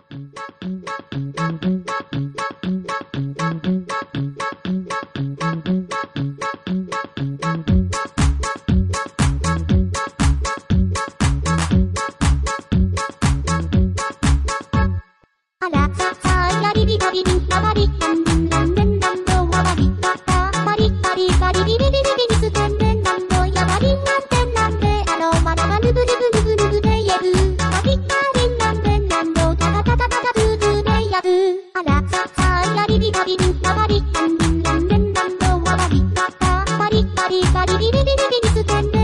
あらささやりびたびびたばりたんびんらんれんらんどわばりたたばりばりばりびびびびびびすてんれんらんどやばりんなんてんなんであろまだがぬぶぬぶぬぶぬぶでやるばりばりんなんでんなんどたたたたたたブーブーでやるあらささやりびたびびたばりたんびんらんれんらんどわばりたたばりばりばりびびびびびびすてんれん